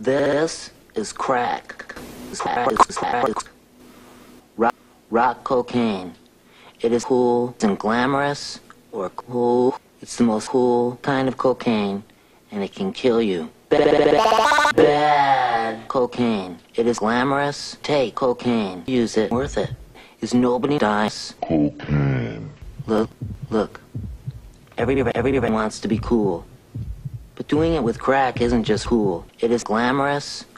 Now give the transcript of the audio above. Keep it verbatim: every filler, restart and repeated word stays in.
This is crack. It's crack. It's crack. Rock, rock cocaine. It is cool and glamorous, or cool. It's the most cool kind of cocaine, and it can kill you. Bad, bad cocaine. It is glamorous. Take cocaine. Use it. Worth it. Is nobody dies. Cocaine. Look, look. Everybody, everybody wants to be cool. But doing it with crack isn't just cool. It is glamorous.